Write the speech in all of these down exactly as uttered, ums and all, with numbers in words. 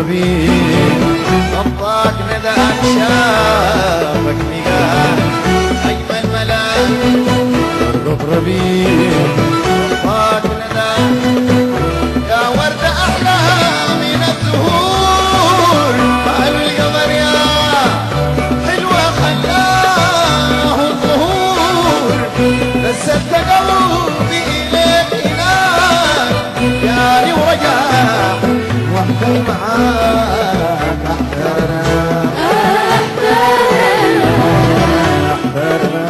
ربيب غطاك نداك شافك نقاك أجمل ملاك ارقب ربيب غطاك نداك يا ورد أحلى من الزهور قال القمر يا حلوة خلاه الظهور لسدت قلبي إليك هناك ياري ورجاك وحدي معاك أحترنا أحترنا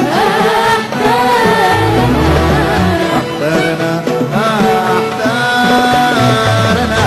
أحترنا أحترنا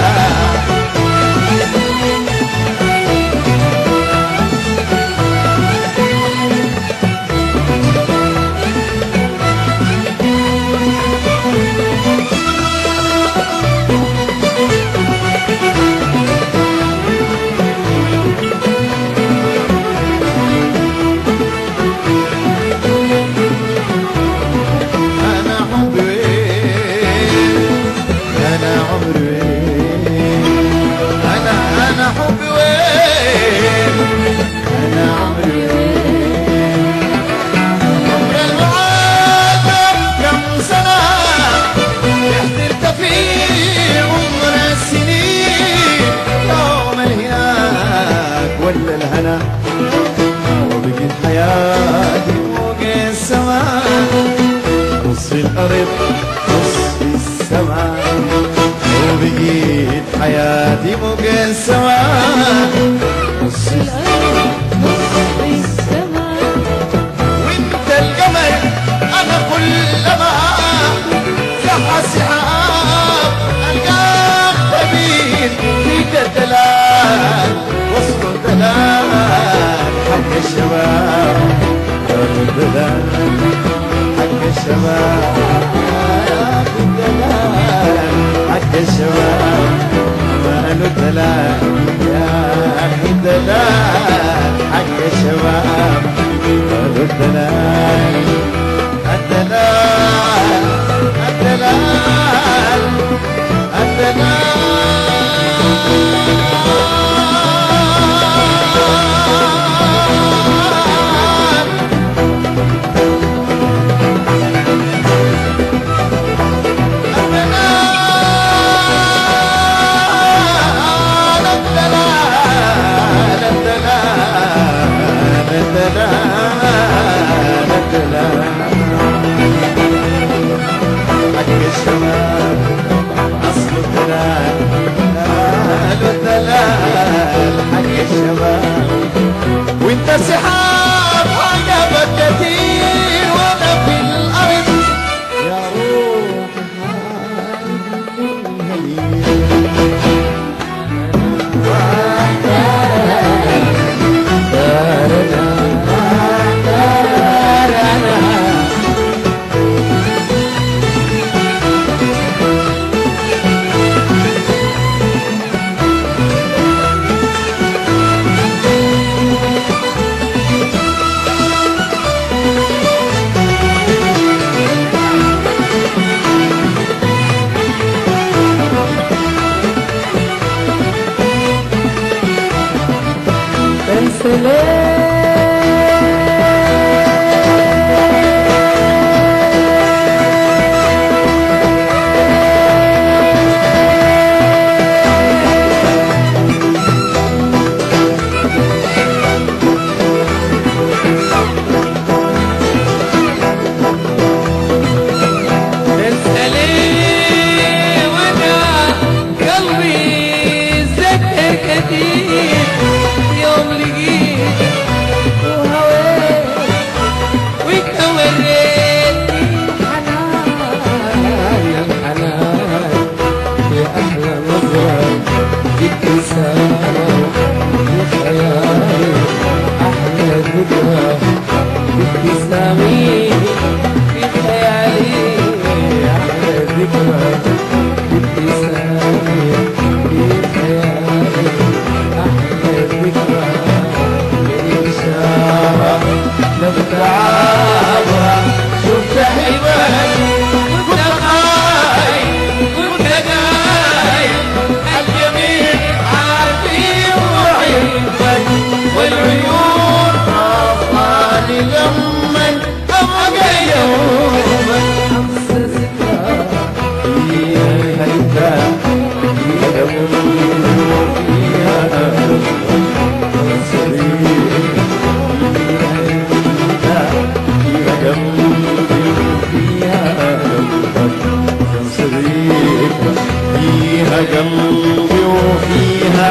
ولا الهنا وبقيت حياتي فوق السماء نص الأرض نص السماء وبقيت حياتي فوق السماء نص الأرض نص السماء وانت القمر أنا كلما زح السحاب ألقاك تبين فيك الدلال وسط الدلال حق الشباب الدلال حق الشباب الدلال حق الشباب ماله الدلال يا أخي الدلال حق الشباب ماله الدلال الدلال الدلال الدلال حق الشباب أصل الدلال ماله الدلال حق الشباب وانت سحاب عجبك كتير وانا في الأرض يا روح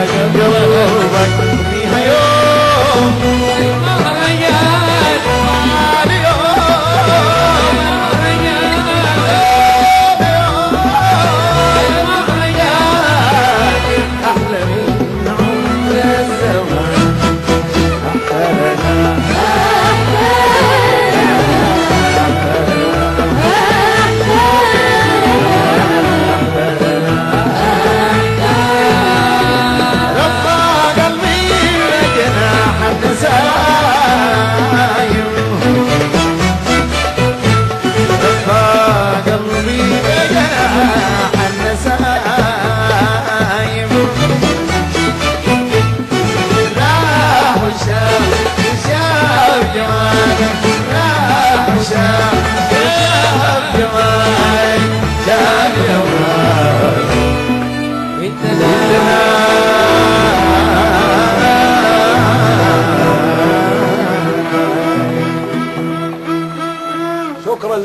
قلوبك فيها يوم ريال أحلى من عمر الزمان انت